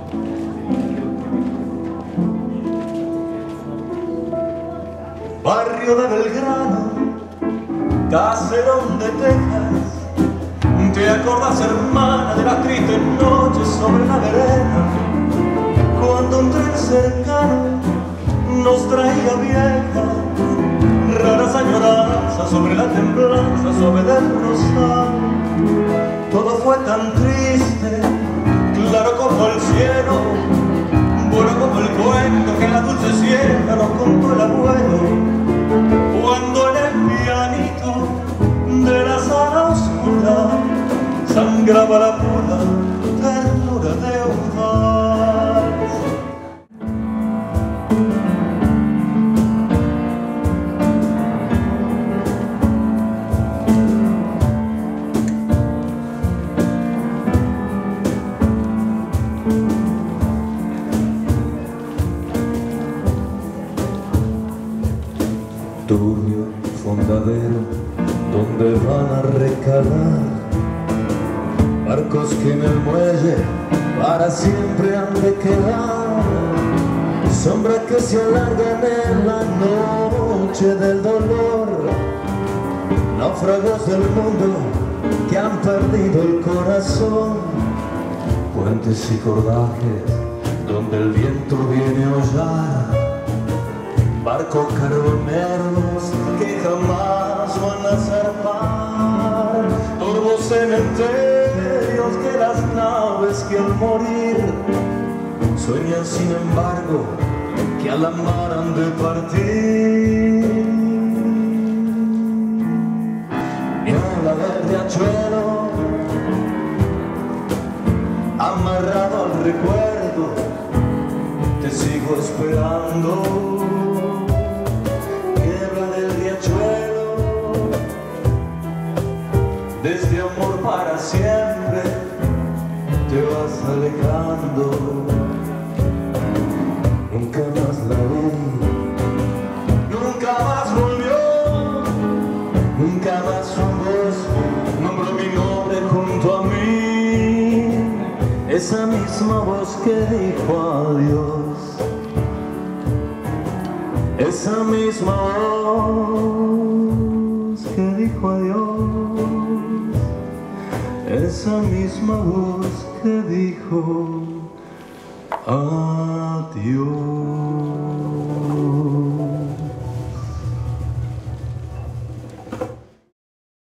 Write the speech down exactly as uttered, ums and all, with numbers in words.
Barrio de Belgrano, caserón de Texas, ¿te acordás, hermana, de las tristes noches sobre la vereda? Cuando un tren cercano nos traía viejas, raras añoranzas sobre la templanza suave del rosal. Todo fue tan triste, claro como el cielo, bueno como el cuento que en la dulce sierra nos contó el abuelo. Cuando en el pianito de la sala oscura sangraba la pura ternura de un vals. Turbio fondadero donde van a recalar barcos que en el muelle para siempre han de quedar, sombras que se alargan en la noche del dolor, náufragos del mundo que han perdido el corazón, puentes y cordajes donde el viento viene a hollar, barcos carboneros que jamás van a zarpar, turbos cementerios que las naves que al morir sueñan sin embargo que a la mar han de partir. Mi ola del riachuelo amarrado al recuerdo, te sigo esperando. Desde amor para siempre te vas alejando. Nunca más la vi, nunca más volvió, nunca más su voz nombró mi nombre junto a mí. Esa misma voz que dijo adiós, esa misma voz que dijo adiós, esa misma voz que dijo adiós.